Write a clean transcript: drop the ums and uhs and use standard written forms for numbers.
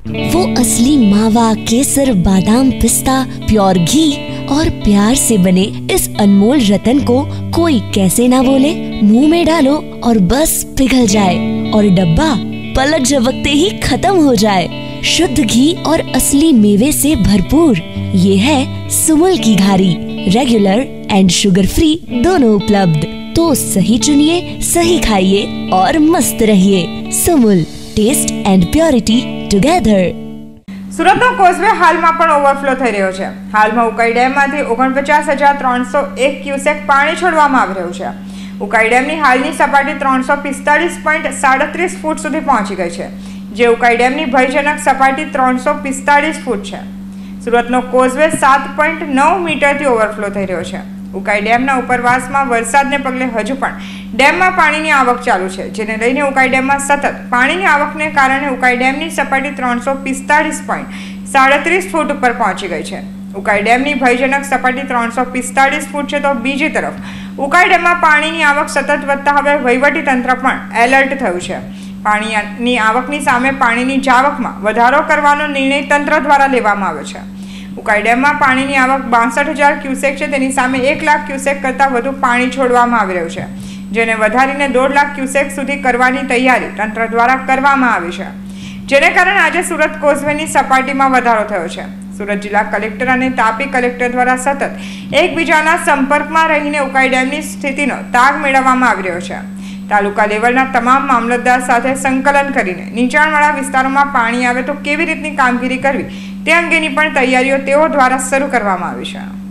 वो असली मावा, केसर, बादाम, पिस्ता, प्योर घी और प्यार से बने इस अनमोल रतन को कोई कैसे ना बोले। मुंह में डालो और बस पिघल जाए और डब्बा पलक झपकते ही खत्म हो जाए। शुद्ध घी और असली मेवे से भरपूर ये है सुमुल की घारी। रेगुलर एंड शुगर फ्री दोनों उपलब्ध। तो सही चुनिए, सही खाइए और मस्त रहिए। Sumul, taste and purity together. સુરતનો કોઝવે હાલમાં પણ ઓવરફ્લો થઈ રહ્યો છે। હાલમાં ઉકાઈ ડેમમાંથી 49,301 ક્યુસેક પાણી છોડવામાં આવી રહ્યું છે। ઉકાઈ ડેમની હાલની સપાટી 345.37 ફૂટ સુધી પહોંચી ગઈ છે, જે ઉકાઈ ડેમની ભયજનક સપાટી 345 ફૂટ છે। સુરતનો કોઝવે 7.9 મીટરથી ઓવરફ્લો થઈ રહ્યો છે। ઉકાઈ ડેમના ઉપરવાસમાં વરસાદને પગલે હજુ પણ ડેમમાં પાણીની આવક ચાલુ છે, જેને લઈને ઉકાઈ ડેમમાં સતત પાણીની આવકને કારણે ઉકાઈ ડેમની સપાટી 345.37 ફૂટ ઉપર પહોંચી ગઈ છે। ઉકાઈ ડેમની ભયજનક સપાટી 345 ફૂટ છે, તો બીજી તરફ ઉકાઈ ડેમમાં પાણીની આવક સતત વધતા હવે વહીવટી તંત્ર પણ એલર્ટ થયું છે। પાણીની આવકની સામે પાણીની જાવકમાં વધારો કરવાનો નિર્ણય તંત્ર દ્વારા લેવામાં આવ્યો છે। ઉકાઈ ડેમમાં પાણીની આવક 62,000 ક્યુસેક છે, તેની સામે 1 લાખ ક્યુસેક કરતાં વધુ પાણી છોડવામાં આવી રહ્યું છે, જેને વધારીને 1.5 લાખ ક્યુસેક સુધી કરવાની તૈયારી તંત્ર દ્વારા કરવામાં આવી છે, જેને કારણે આજે સુરત કોઝવેની સપાટીમાં વધારો થયો છે। સુરત જિલ્લા કલેક્ટર અને તાપી કલેક્ટર દ્વારા સતત એકબીજાના સંપર્કમાં રહીને ઉકાઈ ડેમની સ્થિતિનો તાગ મેળવવામાં આવી રહ્યો છે। તાલુકા લેવલના તમામ મામલતદાર સાથે સંકલન કરીને નીચાણવાળા વિસ્તારોમાં પાણી આવે તો કેવી રીતની કામગીરી કરવી તે અંગેની પણ તૈયારીઓ તેઓ દ્વારા શરૂ કરવામાં આવી છે।